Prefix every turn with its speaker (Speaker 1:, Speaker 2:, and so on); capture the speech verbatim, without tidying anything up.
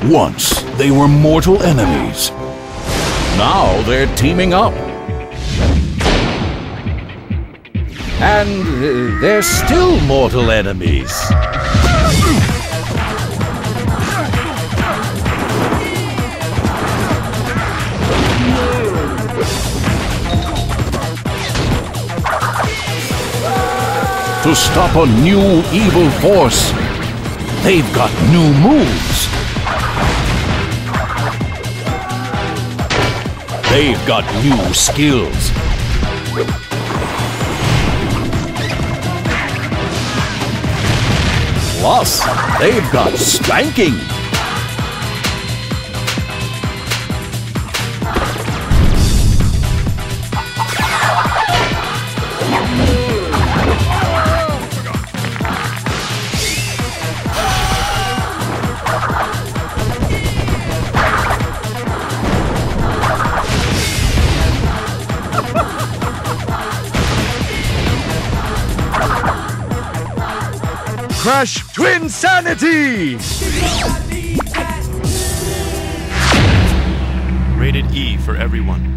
Speaker 1: Once, they were mortal enemies. Now they're teaming up. And uh, they're still mortal enemies. To stop a new evil force, they've got new moves. They've got new skills. Plus, they've got spanking.
Speaker 2: Crash Twinsanity!
Speaker 3: Rated E for everyone.